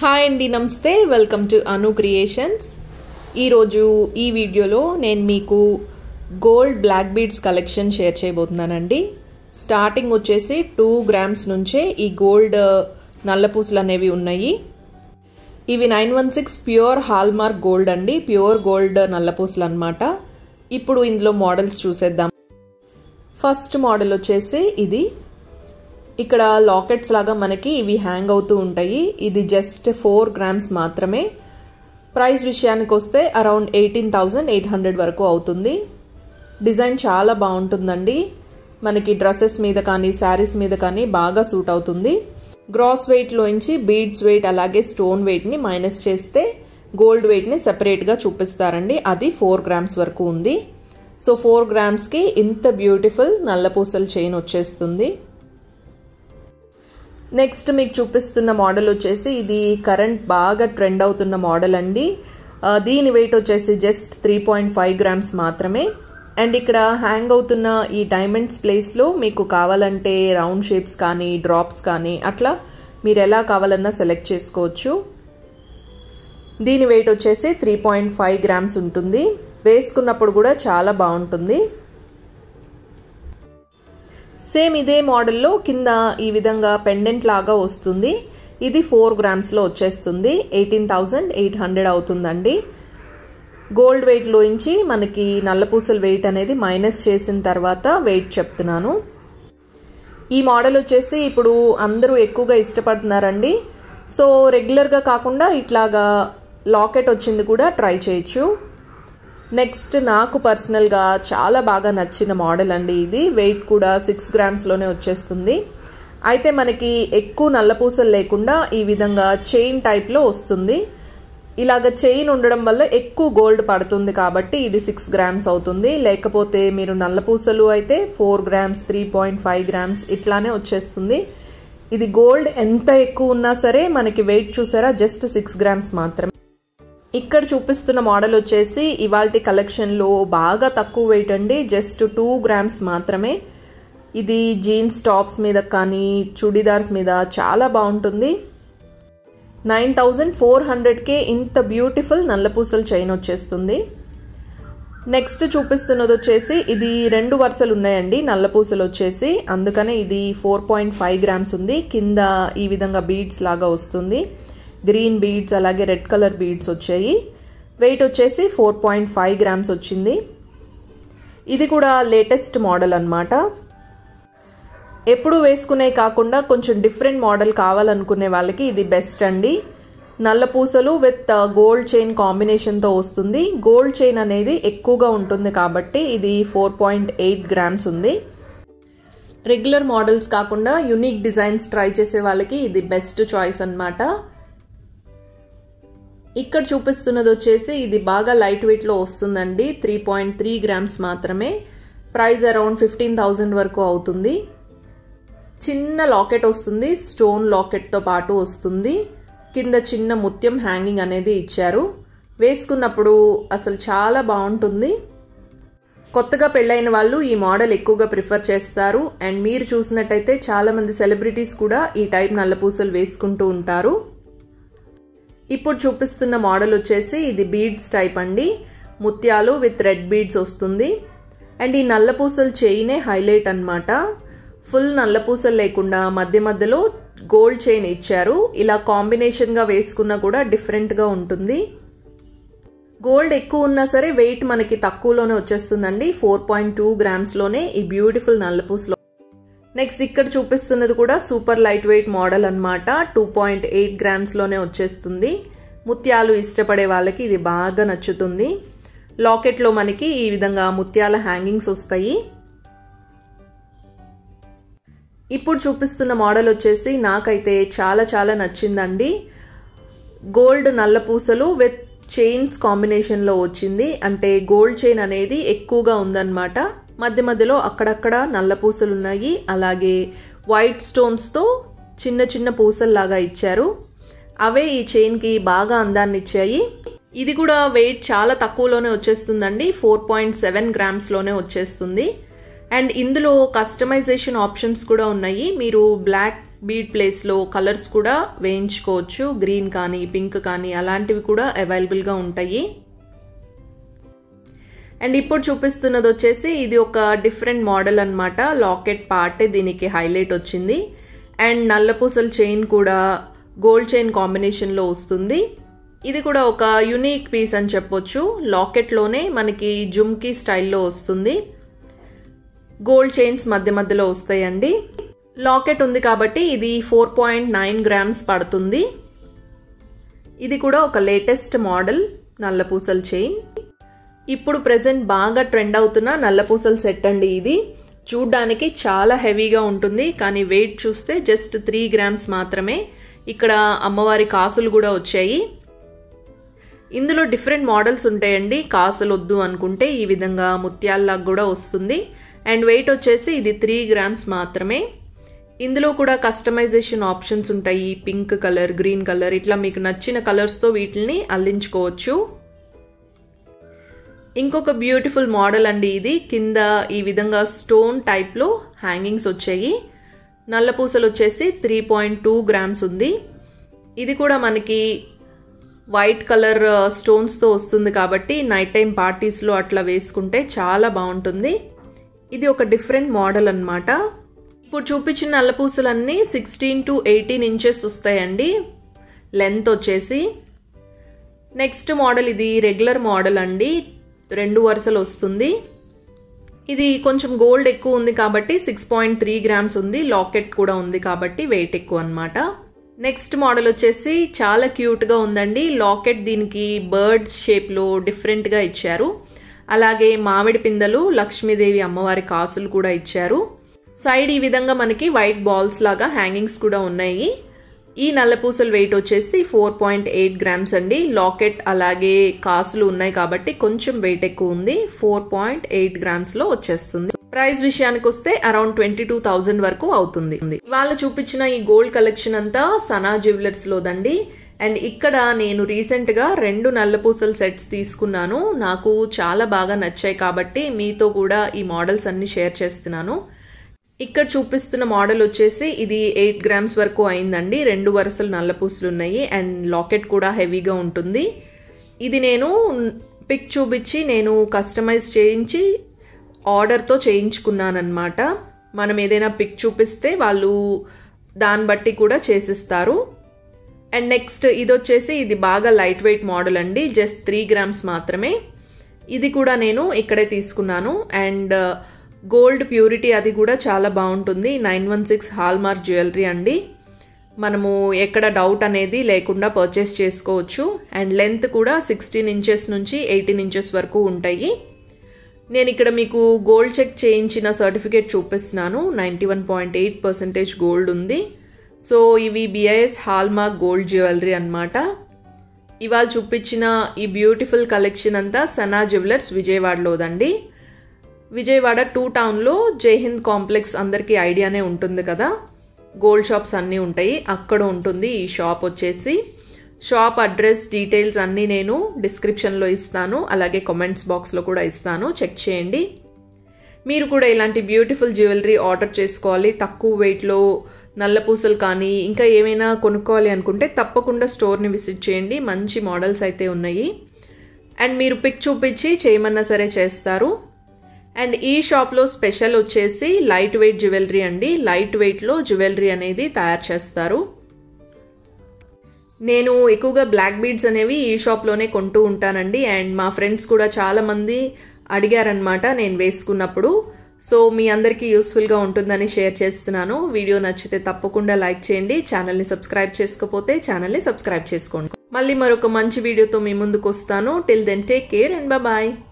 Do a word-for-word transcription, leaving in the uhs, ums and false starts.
Hi అండి, నమస్తే. Welcome to Anu creations. ఈరోజు ఈ వీడియోలో నేను మీకు gold black beads collection share చేయబోతున్నానండి. స్టార్టింగ్ వచ్చేసి టూ గ్రామ్స్ నుంచే ఈ గోల్డ్ నల్లపూసలు అనేవి ఉన్నాయి. ఇవి nine one six pure hallmark gold అండి, ప్యూర్ గోల్డ్ నల్లపూసలు అన్నమాట. ఇప్పుడు ఇందులో మోడల్స్ చూసేద్దాం. ఫస్ట్ మోడల్ వచ్చేసి ఇది. ఇక్కడ లాకెట్స్ లాగా మనకి ఇవి హ్యాంగ్ అవుతూ ఉంటాయి. ఇది జస్ట్ ఫోర్ గ్రామ్స్ మాత్రమే. ప్రైస్ విషయానికి వస్తే around eighteen thousand eight hundred వరకు అవుతుంది. డిజైన్ చాలా బాగుంటుందండి. మనకి డ్రెస్సెస్ మీద కానీ శారీస్ మీద కానీ బాగా సూట్ అవుతుంది. గ్రాస్ వెయిట్లోంచి బీడ్స్ వెయిట్ అలాగే స్టోన్ వెయిట్ని మైనస్ చేస్తే గోల్డ్ వెయిట్ని సెపరేట్గా చూపిస్తారండి. అది ఫోర్ గ్రామ్స్ వరకు ఉంది. సో ఫోర్ గ్రామ్స్కి ఇంత బ్యూటిఫుల్ నల్లపూసల చైన్ వచ్చేస్తుంది. నెక్స్ట్ మీకు చూపిస్తున్న మోడల్ వచ్చేసి ఇది కరెంట్ బాగా ట్రెండ్ అవుతున్న మోడల్ అండి. దీని వెయిట్ వచ్చేసి just three point five grams మాత్రమే. అండ్ ఇక్కడ హ్యాంగ్ అవుతున్న ఈ డైమండ్స్ ప్లేస్లో మీకు కావాలంటే రౌండ్ షేప్స్ కానీ డ్రాప్స్ కానీ అట్లా మీరు ఎలా కావాలన్నా సెలెక్ట్ చేసుకోవచ్చు. దీని వెయిట్ వచ్చేసి త్రీ పాయింట్ ఫైవ్ గ్రామ్స్ ఉంటుంది. వేసుకున్నప్పుడు కూడా చాలా బాగుంటుంది. సేమ్ ఇదే మోడల్లో కింద ఈ విధంగా పెండెంట్ లాగా వస్తుంది. ఇది ఫోర్ గ్రామ్స్లో వచ్చేస్తుంది. ఎయిటీన్ థౌజండ్ ఎయిట్ హండ్రెడ్ అవుతుందండి. గోల్డ్ వెయిట్లోంచి మనకి నల్లపూసల వెయిట్ అనేది మైనస్ చేసిన తర్వాత వెయిట్ చెప్తున్నాను. ఈ మోడల్ వచ్చేసి ఇప్పుడు అందరూ ఎక్కువగా ఇష్టపడుతున్నారండి. సో రెగ్యులర్గా కాకుండా ఇట్లాగా లాకెట్ వచ్చింది కూడా ట్రై చేయొచ్చు. నెక్స్ట్ నాకు పర్సనల్గా చాలా బాగా నచ్చిన మోడల్ అండి ఇది. వెయిట్ కూడా సిక్స్ గ్రామ్స్లోనే వచ్చేస్తుంది. అయితే మనకి ఎక్కువ నల్లపూసలు లేకుండా ఈ విధంగా చైన్ టైప్లో వస్తుంది. ఇలాగ చైన్ ఉండడం వల్ల ఎక్కువ గోల్డ్ పడుతుంది కాబట్టి ఇది సిక్స్ గ్రామ్స్ అవుతుంది. లేకపోతే మీరు నల్లపూసలు అయితే four grams three point five grams ఇట్లానే వచ్చేస్తుంది. ఇది గోల్డ్ ఎంత ఎక్కువ ఉన్నా సరే మనకి వెయిట్ చూసారా జస్ట్ సిక్స్ గ్రామ్స్ మాత్రమే. ఇక్కడ చూపిస్తున్న మోడల్ వచ్చేసి ఇవాల్టి కలెక్షన్లో బాగా తక్కువ వెయిట్ అండి, జస్ట్ టూ గ్రామ్స్ మాత్రమే. ఇది జీన్స్ టాప్స్ మీద కానీ చుడీదార్స్ మీద చాలా బాగుంటుంది. నైన్ థౌజండ్ ఫోర్ హండ్రెడ్కే ఇంత బ్యూటిఫుల్ నల్లపూసల చైన్ వచ్చేస్తుంది. నెక్స్ట్ చూపిస్తున్నది వచ్చేసి ఇది రెండు వరుసలు ఉన్నాయండి నల్లపూసలు వచ్చేసి, అందుకనే ఇది ఫోర్ పాయింట్ ఫైవ్ గ్రామ్స్ ఉంది. కింద ఈ విధంగా బీడ్స్ లాగా వస్తుంది. గ్రీన్ బీడ్స్ అలాగే రెడ్ కలర్ బీడ్స్ వచ్చాయి. వెయిట్ వచ్చేసి ఫోర్ పాయింట్ ఫైవ్ గ్రామ్స్ వచ్చింది. ఇది కూడా లేటెస్ట్ మోడల్ అన్నమాట. ఎప్పుడు వేసుకునే కాకుండా కొంచెం డిఫరెంట్ మోడల్ కావాలనుకునే వాళ్ళకి ఇది బెస్ట్ అండి. నల్లపూసలు విత్ గోల్డ్ చైన్ కాంబినేషన్తో వస్తుంది. గోల్డ్ చైన్ అనేది ఎక్కువగా ఉంటుంది కాబట్టి ఇది ఫోర్ పాయింట్ ఎయిట్ గ్రామ్స్ ఉంది. రెగ్యులర్ మోడల్స్ కాకుండా యునిక్ డిజైన్స్ ట్రై చేసే వాళ్ళకి ఇది బెస్ట్ చాయిస్ అన్నమాట. ఇక్కడ చూపిస్తున్నది వచ్చేసి ఇది బాగా లైట్ వెయిట్లో వస్తుందండి. త్రీ పాయింట్ త్రీ గ్రామ్స్ మాత్రమే. ప్రైస్ అరౌండ్ ఫిఫ్టీన్ థౌజండ్ వరకు అవుతుంది. చిన్న లాకెట్ వస్తుంది, స్టోన్ లాకెట్తో పాటు వస్తుంది. కింద చిన్న ముత్యం హ్యాంగింగ్ అనేది ఇచ్చారు. వేసుకున్నప్పుడు అసలు చాలా బాగుంటుంది. కొత్తగా పెళ్ళైన వాళ్ళు ఈ మోడల్ ఎక్కువగా ప్రిఫర్ చేస్తారు. అండ్ మీరు చూసినట్టయితే చాలామంది సెలబ్రిటీస్ కూడా ఈ టైప్ నల్లపూసలు వేసుకుంటూ ఉంటారు. ఇప్పుడు చూపిస్తున్న మోడల్ వచ్చేసి ఇది బీడ్స్ టైప్ అండి. ముత్యాలు విత్ రెడ్ బీడ్స్ వస్తుంది. అండ్ ఈ నల్లపూసల చైనే హైలైట్ అన్నమాట. ఫుల్ నల్లపూసలు లేకుండా మధ్య మధ్యలో గోల్డ్ చైన్ ఇచ్చారు. ఇలా కాంబినేషన్గా వేసుకున్నా కూడా డిఫరెంట్గా ఉంటుంది. గోల్డ్ ఎక్కువ ఉన్నా సరే వెయిట్ మనకి తక్కువలోనే వచ్చేస్తుందండి. ఫోర్ పాయింట్ టూ గ్రామ్స్లోనే ఈ బ్యూటిఫుల్ నల్లపూసలు. నెక్స్ట్ ఇక్కడ చూపిస్తున్నది కూడా సూపర్ లైట్ వెయిట్ మోడల్ అన్నమాట. టూ పాయింట్ ఎయిట్ గ్రామ్స్లోనే వచ్చేస్తుంది. ముత్యాలు ఇష్టపడే వాళ్ళకి ఇది బాగా నచ్చుతుంది. లాకెట్లో మనకి ఈ విధంగా ముత్యాల హ్యాంగింగ్స్ వస్తాయి. ఇప్పుడు చూపిస్తున్న మోడల్ వచ్చేసి నాకైతే చాలా చాలా నచ్చిందండి. గోల్డ్ నల్లపూసలు విత్ చైన్స్ కాంబినేషన్లో వచ్చింది. అంటే గోల్డ్ చైన్ అనేది ఎక్కువగా ఉందన్నమాట. మధ్య మధ్యలో అక్కడక్కడ నల్ల పూసలు ఉన్నాయి. అలాగే వైట్ స్టోన్స్తో చిన్న చిన్న పూసల్లాగా ఇచ్చారు. అవే ఈ చైన్కి బాగా అందాన్ని ఇచ్చాయి. ఇది కూడా వెయిట్ చాలా తక్కువలోనే వచ్చేస్తుందండి. ఫోర్ పాయింట్ సెవెన్ గ్రామ్స్లోనే వచ్చేస్తుంది. అండ్ ఇందులో కస్టమైజేషన్ ఆప్షన్స్ కూడా ఉన్నాయి. మీరు బ్లాక్ బీడ్ ప్లేస్లో కలర్స్ కూడా వేయించుకోవచ్చు. గ్రీన్ కానీ పింక్ కానీ అలాంటివి కూడా అవైలబుల్గా ఉంటాయి. అండ్ ఇప్పుడు చూపిస్తున్నది వచ్చేసి ఇది ఒక డిఫరెంట్ మోడల్ అన్నమాట. లాకెట్ పార్టే దీనికి హైలైట్ వచ్చింది. అండ్ నల్లపూసల చైన్ కూడా గోల్డ్ చైన్ కాంబినేషన్లో వస్తుంది. ఇది కూడా ఒక యూనిక్ పీస్ అని చెప్పొచ్చు. లాకెట్లోనే మనకి జుమ్కీ స్టైల్లో వస్తుంది. గోల్డ్ చైన్స్ మధ్య మధ్యలో వస్తాయండి. లాకెట్ ఉంది కాబట్టి ఇది ఫోర్ పాయింట్ నైన్ గ్రామ్స్ పడుతుంది. ఇది కూడా ఒక లేటెస్ట్ మోడల్ నల్లపూసల చైన్. ఇప్పుడు ప్రెజెంట్ బాగా ట్రెండ్ అవుతున్న నల్లపూసల సెట్ అండి. ఇది చూడ్డానికి చాలా హెవీగా ఉంటుంది, కానీ వెయిట్ చూస్తే జస్ట్ త్రీ గ్రామ్స్ మాత్రమే. ఇక్కడ అమ్మవారి కాసులు కూడా వచ్చాయి. ఇందులో డిఫరెంట్ మోడల్స్ ఉంటాయండి. కాసులు వద్దు అనుకుంటే ఈ విధంగా ముత్యాల్లాగా కూడా వస్తుంది. అండ్ వెయిట్ వచ్చేసి ఇది త్రీ గ్రామ్స్ మాత్రమే. ఇందులో కూడా కస్టమైజేషన్ ఆప్షన్స్ ఉంటాయి. పింక్ కలర్, గ్రీన్ కలర్, ఇట్లా మీకు నచ్చిన కలర్స్తో వీటిని అల్లించుకోవచ్చు. ఇంకొక బ్యూటిఫుల్ మోడల్ అండి ఇది. కింద ఈ విధంగా స్టోన్ టైప్లో హ్యాంగింగ్స్ వచ్చాయి. నల్లపూసలు వచ్చేసి త్రీ పాయింట్ టూ గ్రామ్స్ ఉంది. ఇది కూడా మనకి వైట్ కలర్ స్టోన్స్తో వస్తుంది కాబట్టి నైట్ టైం పార్టీస్లో అట్లా వేసుకుంటే చాలా బాగుంటుంది. ఇది ఒక డిఫరెంట్ మోడల్ అన్నమాట. ఇప్పుడు చూపించిన నల్లపూసలన్నీ సిక్స్టీన్ టు ఎయిటీన్ ఇంచెస్ వస్తాయండి లెంత్ వచ్చేసి. నెక్స్ట్ మోడల్ ఇది రెగ్యులర్ మోడల్ అండి. రెండు వరుసలు వస్తుంది. ఇది కొంచెం గోల్డ్ ఎక్కువ ఉంది కాబట్టి సిక్స్ పాయింట్ త్రీ గ్రామ్స్ ఉంది. లాకెట్ కూడా ఉంది కాబట్టి వెయిట్ ఎక్కువ అన్నమాట. నెక్స్ట్ మోడల్ వచ్చేసి చాలా క్యూట్గా ఉందండి. లాకెట్ దీనికి బర్డ్స్ షేప్లో డిఫరెంట్గా ఇచ్చారు. అలాగే మామిడి పిందెలు, లక్ష్మీదేవి అమ్మవారి కాసులు కూడా ఇచ్చారు. సైడ్ ఈ విధంగా మనకి వైట్ బాల్స్ లాగా హ్యాంగింగ్స్ కూడా ఉన్నాయి. ఈ నల్లపూసల వెయిట్ వచ్చేసి ఫోర్ పాయింట్ ఎయిట్ గ్రామ్స్ అండి. లాకెట్ అలాగే కాసులు ఉన్నాయి కాబట్టి కొంచెం వెయిట్ ఎక్కువ ఉంది. ఫోర్ పాయింట్ ఎయిట్ గ్రామ్స్లో వచ్చేస్తుంది. ప్రైస్ విషయానికి వస్తే అరౌండ్ ట్వంటీ టూ థౌజండ్ వరకు అవుతుంది. వాళ్ళు చూపించిన ఈ గోల్డ్ కలెక్షన్ అంతా సనా జ్యువెలర్స్ లోదండి. అండ్ ఇక్కడ నేను రీసెంట్గా రెండు నల్లపూసల సెట్స్ తీసుకున్నాను. నాకు చాలా బాగా నచ్చాయి కాబట్టి మీతో కూడా ఈ మోడల్స్ అన్ని షేర్ చేస్తున్నాను. ఇక్కడ చూపిస్తున్న మోడల్ వచ్చేసి ఇది ఎయిట్ గ్రామ్స్ వరకు అయిందండి. రెండు వరుసలు నల్లపూసలు ఉన్నాయి అండ్ లాకెట్ కూడా హెవీగా ఉంటుంది. ఇది నేను పిక్ చూపించి నేను కస్టమైజ్ చేయించి ఆర్డర్తో చేయించుకున్నాను అనమాట. మనం ఏదైనా పిక్ చూపిస్తే వాళ్ళు దాన్ని బట్టి కూడా చేసిస్తారు. అండ్ నెక్స్ట్ ఇది వచ్చేసి ఇది బాగా లైట్ వెయిట్ మోడల్ అండి. జస్ట్ త్రీ గ్రామ్స్ మాత్రమే. ఇది కూడా నేను ఇక్కడే తీసుకున్నాను. అండ్ గోల్డ్ ప్యూరిటీ అది కూడా చాలా బాగుంటుంది. Nine one six hallmark jewellery అండి. మనము ఎక్కడ డౌట్ అనేది లేకుండా పర్చేస్ చేసుకోవచ్చు. అండ్ లెంత్ కూడా సిక్స్టీన్ ఇంచెస్ నుంచి ఎయిటీన్ ఇంచెస్ వరకు ఉంటాయి. నేను ఇక్కడ మీకు గోల్డ్ చెక్ చేయించిన సర్టిఫికేట్ చూపిస్తున్నాను. Ninety one point eight percentage gold ఉంది. సో ఇవి BIS hallmark gold jewellery అనమాట. ఇవాళ చూపించిన ఈ బ్యూటిఫుల్ కలెక్షన్ అంతా సనా జ్యువెలర్స్ విజయవాడలోదండి. విజయవాడ టూ టౌన్లో జైహింద్ కాంప్లెక్స్ అందరికీ ఐడియానే ఉంటుంది కదా. గోల్డ్ షాప్స్ అన్నీ ఉంటాయి, అక్కడ ఉంటుంది ఈ షాప్ వచ్చేసి. షాప్ అడ్రస్ డీటెయిల్స్ అన్నీ నేను డిస్క్రిప్షన్లో ఇస్తాను, అలాగే కామెంట్స్ బాక్స్లో కూడా ఇస్తాను, చెక్ చేయండి. మీరు కూడా ఇలాంటి బ్యూటిఫుల్ జ్యువెలరీ ఆర్డర్ చేసుకోవాలి, తక్కువ వెయిట్లో నల్లపూసలు కానీ ఇంకా ఏమైనా కొనుక్కోవాలి అనుకుంటే తప్పకుండా స్టోర్ని విజిట్ చేయండి. మంచి మోడల్స్ అయితే ఉన్నాయి. అండ్ మీరు పిక్ చూపించి చేయమన్నా సరే చేస్తారు. అండ్ ఈ షాప్లో స్పెషల్ వచ్చేసి లైట్ వెయిట్ జ్యువెలరీ అండి. లైట్ వెయిట్లో జ్యువెలరీ అనేది తయారు చేస్తారు. నేను ఎక్కువగా బ్లాక్ బీడ్స్ అనేవి ఈ షాప్లోనే కొంటూ ఉంటానండి. అండ్ మా ఫ్రెండ్స్ కూడా చాలామంది అడిగారనమాట నేను వేసుకున్నప్పుడు. సో మీ అందరికీ యూస్ఫుల్గా ఉంటుందని షేర్ చేస్తున్నాను. వీడియో నచ్చితే తప్పకుండా లైక్ చేయండి. ఛానల్ని సబ్స్క్రైబ్ చేసుకోకపోతే ఛానల్ని సబ్స్క్రైబ్ చేసుకోండి. మళ్ళీ మరొక మంచి వీడియోతో మీ ముందుకు వస్తాను. Till then take care and bye.